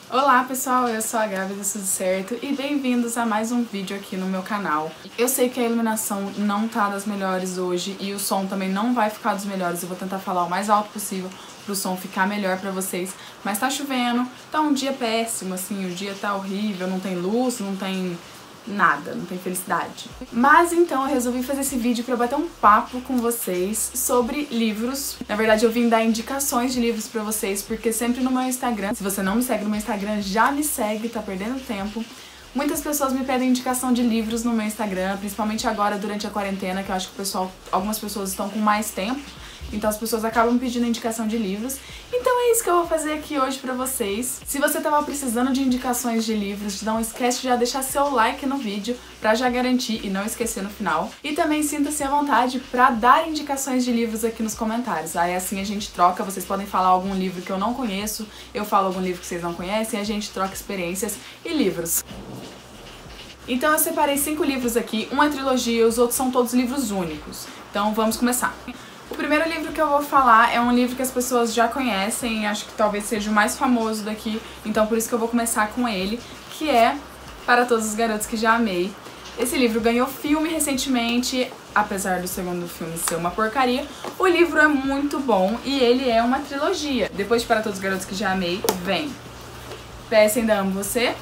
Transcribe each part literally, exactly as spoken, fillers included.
Olá pessoal, eu sou a Gabi do Tudo Certo e bem-vindos a mais um vídeo aqui no meu canal. Eu sei que a iluminação não tá das melhores hoje e o som também não vai ficar dos melhores, eu vou tentar falar o mais alto possível pro som ficar melhor pra vocês, mas tá chovendo, tá um dia péssimo, assim, o dia tá horrível, não tem luz, não tem nada, não tem felicidade. Mas então eu resolvi fazer esse vídeo pra bater um papo com vocês sobre livros. Na verdade eu vim dar indicações de livros pra vocês, porque sempre no meu Instagram, se você não me segue no meu Instagram, já me segue, tá perdendo tempo. Muitas pessoas me pedem indicação de livros no meu Instagram, principalmente agora durante a quarentena, que eu acho que o pessoal, algumas pessoas estão com mais tempo. Então as pessoas acabam pedindo indicação de livros. Então é isso que eu vou fazer aqui hoje pra vocês. Se você tava precisando de indicações de livros, não esquece de já deixar seu like no vídeo pra já garantir e não esquecer no final. E também sinta-se à vontade pra dar indicações de livros aqui nos comentários. Aí assim a gente troca, vocês podem falar algum livro que eu não conheço, eu falo algum livro que vocês não conhecem, e a gente troca experiências e livros. Então eu separei cinco livros aqui, uma é trilogia, os outros são todos livros únicos. Então vamos começar. O primeiro livro que eu vou falar é um livro que as pessoas já conhecem, acho que talvez seja o mais famoso daqui, então por isso que eu vou começar com ele, que é Para Todos os Garotos que Já Amei. Esse livro ganhou filme recentemente, apesar do segundo filme ser uma porcaria, o livro é muito bom e ele é uma trilogia. Depois de Para Todos os Garotos que Já Amei, vem P S Ainda Amo Você.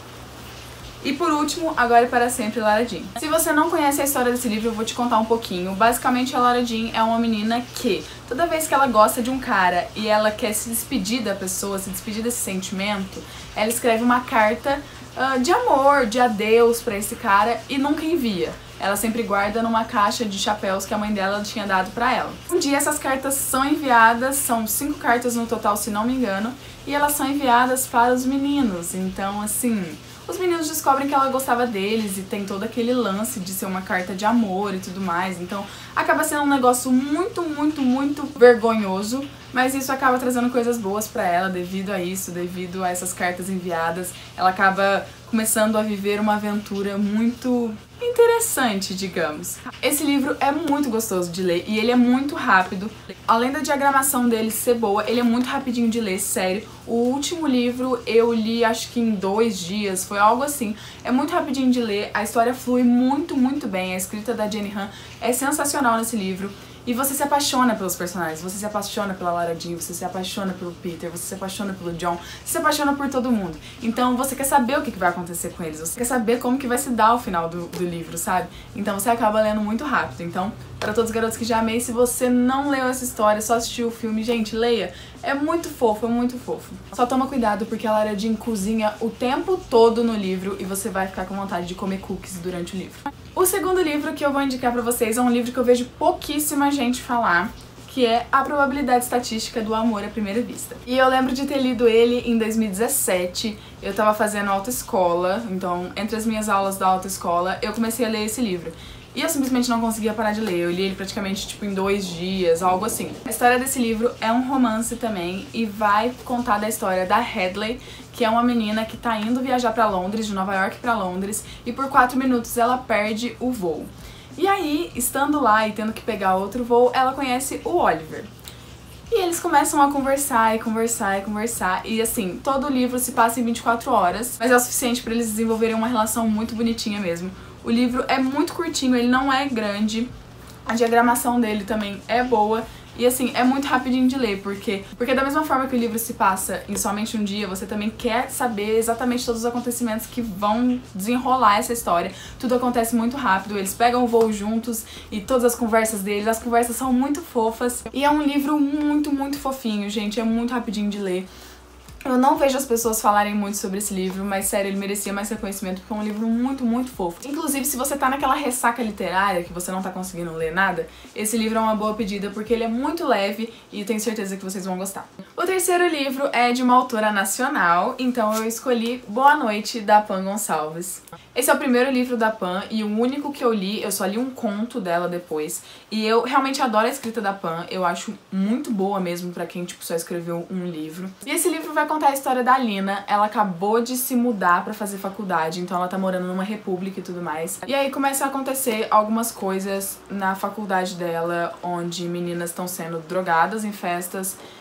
E por último, Agora e Para Sempre, Lara Jean. Se você não conhece a história desse livro, eu vou te contar um pouquinho. Basicamente, a Lara Jean é uma menina que, toda vez que ela gosta de um cara e ela quer se despedir da pessoa, se despedir desse sentimento, ela escreve uma carta uh, de amor, de adeus pra esse cara e nunca envia. Ela sempre guarda numa caixa de chapéus que a mãe dela tinha dado pra ela. Um dia essas cartas são enviadas, são cinco cartas no total, se não me engano, e elas são enviadas para os meninos. Então, assim, os meninos descobrem que ela gostava deles e tem todo aquele lance de ser uma carta de amor e tudo mais. Então acaba sendo um negócio muito, muito, muito vergonhoso, mas isso acaba trazendo coisas boas pra ela devido a isso, devido a essas cartas enviadas. Ela acaba começando a viver uma aventura muito interessante, digamos. Esse livro é muito gostoso de ler e ele é muito rápido. Além da diagramação dele ser boa, ele é muito rapidinho de ler, sério. O último livro eu li acho que em dois dias, foi algo assim. É muito rapidinho de ler, a história flui muito, muito bem. A escrita da Jenny Han é sensacional nesse livro. E você se apaixona pelos personagens, você se apaixona pela Lara Jean, você se apaixona pelo Peter, você se apaixona pelo John, você se apaixona por todo mundo. Então você quer saber o que vai acontecer com eles, você quer saber como que vai se dar o final do, do livro, sabe? Então você acaba lendo muito rápido. Então, Para Todos os Garotos que Já Amei, se você não leu essa história, só assistiu o filme, gente, leia. É muito fofo, é muito fofo. Só toma cuidado porque a Lara Jean cozinha o tempo todo no livro e você vai ficar com vontade de comer cookies durante o livro. O segundo livro que eu vou indicar pra vocês é um livro que eu vejo pouquíssima gente falar, que é A Probabilidade Estatística do Amor à Primeira Vista. E eu lembro de ter lido ele em dois mil e dezessete, eu tava fazendo autoescola, então entre as minhas aulas da autoescola eu comecei a ler esse livro. E eu simplesmente não conseguia parar de ler, eu li ele praticamente tipo em dois dias, algo assim. A história desse livro é um romance também e vai contar da história da Hadley, que é uma menina que tá indo viajar pra Londres, de Nova York pra Londres, e por quatro minutos ela perde o voo. E aí, estando lá e tendo que pegar outro voo, ela conhece o Oliver. E eles começam a conversar e conversar e conversar, e assim, todo o livro se passa em vinte e quatro horas, mas é o suficiente pra eles desenvolverem uma relação muito bonitinha mesmo. O livro é muito curtinho, ele não é grande, a diagramação dele também é boa e assim, é muito rapidinho de ler, porque, porque da mesma forma que o livro se passa em somente um dia, você também quer saber exatamente todos os acontecimentos que vão desenrolar essa história. Tudo acontece muito rápido, eles pegam o voo juntos e todas as conversas deles, as conversas são muito fofas e é um livro muito, muito fofinho, gente, é muito rapidinho de ler. Eu não vejo as pessoas falarem muito sobre esse livro, mas sério, ele merecia mais reconhecimento porque é um livro muito, muito fofo. Inclusive, se você tá naquela ressaca literária, que você não tá conseguindo ler nada, esse livro é uma boa pedida porque ele é muito leve e tenho certeza que vocês vão gostar. O terceiro livro é de uma autora nacional, então eu escolhi Boa Noite, da Pan Gonçalves. Esse é o primeiro livro da Pan e o único que eu li, eu só li um conto dela depois. E eu realmente adoro a escrita da Pan, eu acho muito boa mesmo pra quem tipo, só escreveu um livro. E esse livro vai contar a história da Lina, ela acabou de se mudar pra fazer faculdade, então ela tá morando numa república e tudo mais. E aí começa a acontecer algumas coisas na faculdade dela, onde meninas estão sendo drogadas em festas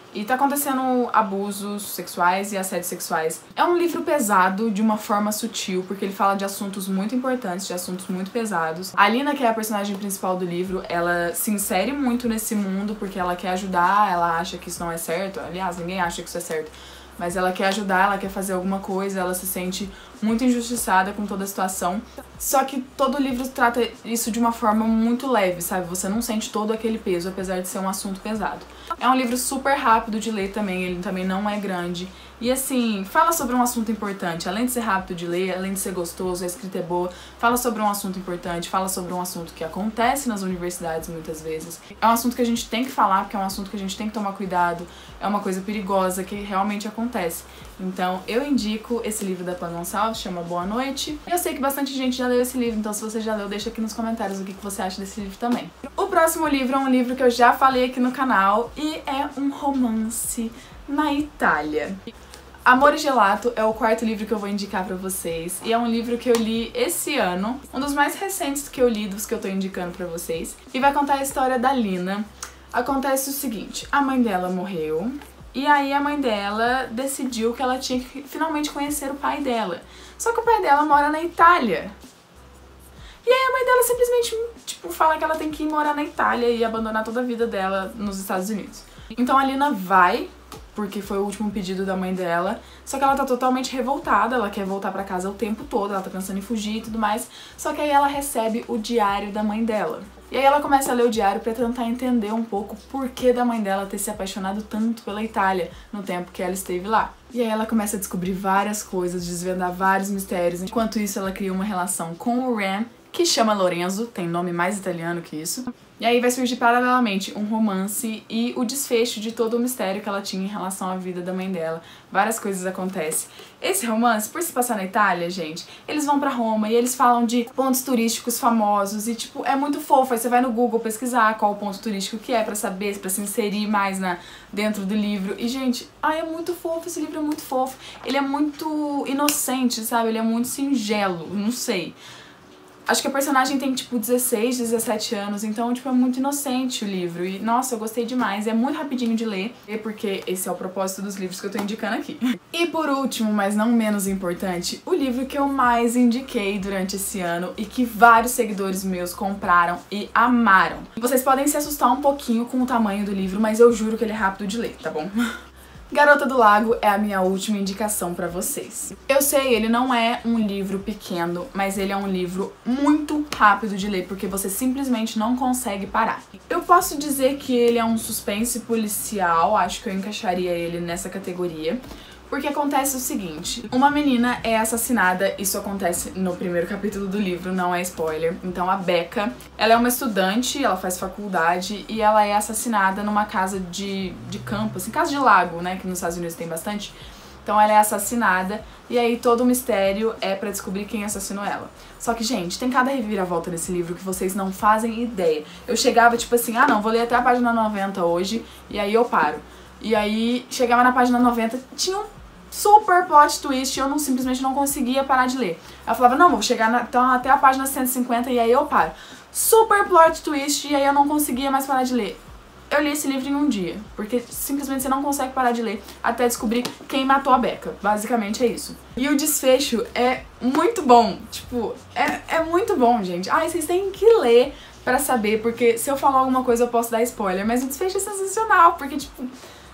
E tá acontecendo abusos sexuais e assédios sexuais. É um livro pesado de uma forma sutil, porque ele fala de assuntos muito importantes, de assuntos muito pesados. A Lina, que é a personagem principal do livro, ela se insere muito nesse mundo porque ela quer ajudar, ela acha que isso não é certo. Aliás, ninguém acha que isso é certo. Mas ela quer ajudar, ela quer fazer alguma coisa, ela se sente muito injustiçada com toda a situação. Só que todo livro trata isso de uma forma muito leve, sabe? Você não sente todo aquele peso, apesar de ser um assunto pesado. É um livro super rápido de ler também, ele também não é grande. E assim, fala sobre um assunto importante, além de ser rápido de ler, além de ser gostoso, a escrita é boa, fala sobre um assunto importante, fala sobre um assunto que acontece nas universidades muitas vezes. É um assunto que a gente tem que falar, porque é um assunto que a gente tem que tomar cuidado, é uma coisa perigosa que realmente acontece. Então eu indico esse livro da Pan Gonçalves, chama Boa Noite. Eu sei que bastante gente já leu esse livro, então se você já leu, deixa aqui nos comentários o que você acha desse livro também. O próximo livro é um livro que eu já falei aqui no canal e é um romance na Itália. Amor e Gelato é o quarto livro que eu vou indicar pra vocês, e é um livro que eu li esse ano, um dos mais recentes que eu li, dos que eu tô indicando pra vocês, e vai contar a história da Lina. Acontece o seguinte, a mãe dela morreu, e aí a mãe dela decidiu que ela tinha que finalmente conhecer o pai dela. Só que o pai dela mora na Itália. E aí a mãe dela simplesmente, tipo, fala que ela tem que ir morar na Itália e abandonar toda a vida dela nos Estados Unidos. Então a Lina vai, porque foi o último pedido da mãe dela, só que ela tá totalmente revoltada, ela quer voltar pra casa o tempo todo, ela tá pensando em fugir e tudo mais, só que aí ela recebe o diário da mãe dela. E aí ela começa a ler o diário pra tentar entender um pouco o porquê da mãe dela ter se apaixonado tanto pela Itália no tempo que ela esteve lá. E aí ela começa a descobrir várias coisas, desvendar vários mistérios, enquanto isso ela cria uma relação com o Ram, que chama Lorenzo, tem nome mais italiano que isso. E aí vai surgir paralelamente um romance e o desfecho de todo o mistério que ela tinha em relação à vida da mãe dela. Várias coisas acontecem. Esse romance, por se passar na Itália, gente, eles vão pra Roma e eles falam de pontos turísticos famosos e, tipo, é muito fofo. Aí você vai no Google pesquisar qual o ponto turístico que é pra saber, pra se inserir mais na, dentro do livro. E, gente, ai, é muito fofo, esse livro é muito fofo. Ele é muito inocente, sabe? Ele é muito singelo, não sei. Acho que a personagem tem, tipo, dezesseis, dezessete anos, então, tipo, é muito inocente o livro. E, nossa, eu gostei demais. É muito rapidinho de ler, porque esse é o propósito dos livros que eu tô indicando aqui. E por último, mas não menos importante, o livro que eu mais indiquei durante esse ano e que vários seguidores meus compraram e amaram. Vocês podem se assustar um pouquinho com o tamanho do livro, mas eu juro que ele é rápido de ler, tá bom? Garota do Lago é a minha última indicação pra vocês. Eu sei, ele não é um livro pequeno, mas ele é um livro muito rápido de ler, porque você simplesmente não consegue parar. Eu posso dizer que ele é um suspense policial, acho que eu encaixaria ele nessa categoria. Porque acontece o seguinte, uma menina é assassinada, isso acontece no primeiro capítulo do livro, não é spoiler. Então a Becca, ela é uma estudante, ela faz faculdade e ela é assassinada numa casa de, de campo, assim, casa de lago, né, que nos Estados Unidos tem bastante. Então ela é assassinada e aí todo o mistério é pra descobrir quem assassinou ela. Só que, gente, tem cada reviravolta nesse livro que vocês não fazem ideia. Eu chegava tipo assim, ah não, vou ler até a página noventa hoje e aí eu paro. E aí chegava na página noventa, tinha um super plot twist e eu não, simplesmente não conseguia parar de ler. Eu falava, não, vou chegar na, então, até a página cento e cinquenta e aí eu paro. Super plot twist e aí eu não conseguia mais parar de ler. Eu li esse livro em um dia, porque simplesmente você não consegue parar de ler até descobrir quem matou a Becca. Basicamente é isso. E o desfecho é muito bom, tipo, é, é muito bom, gente. Ai, vocês têm que ler pra saber, porque se eu falar alguma coisa eu posso dar spoiler, mas o desfecho é sensacional, porque, tipo...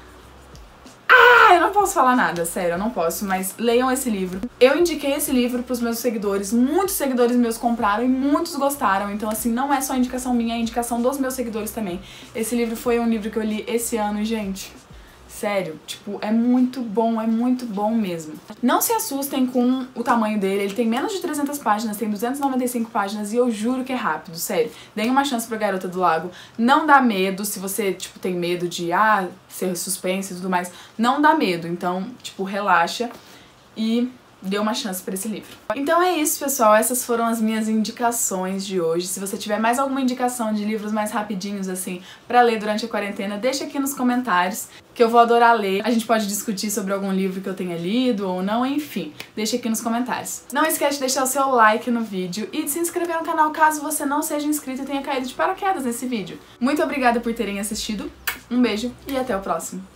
Ah, eu não posso falar nada, sério, eu não posso, mas leiam esse livro. Eu indiquei esse livro pros meus seguidores, muitos seguidores meus compraram e muitos gostaram, então assim, não é só indicação minha, é indicação dos meus seguidores também. Esse livro foi um livro que eu li esse ano e, gente, sério, tipo, é muito bom, é muito bom mesmo. Não se assustem com o tamanho dele, ele tem menos de trezentas páginas, tem duzentas e noventa e cinco páginas e eu juro que é rápido, sério. Deem uma chance pra Garota do Lago, não dá medo, se você, tipo, tem medo de, ah, ser suspense e tudo mais, não dá medo, então, tipo, relaxa e dê uma chance pra esse livro. Então é isso, pessoal, essas foram as minhas indicações de hoje. Se você tiver mais alguma indicação de livros mais rapidinhos, assim, pra ler durante a quarentena, deixa aqui nos comentários, que eu vou adorar ler. A gente pode discutir sobre algum livro que eu tenha lido ou não, enfim, deixa aqui nos comentários. Não esquece de deixar o seu like no vídeo e de se inscrever no canal caso você não seja inscrito e tenha caído de paraquedas nesse vídeo. Muito obrigada por terem assistido, um beijo e até o próximo.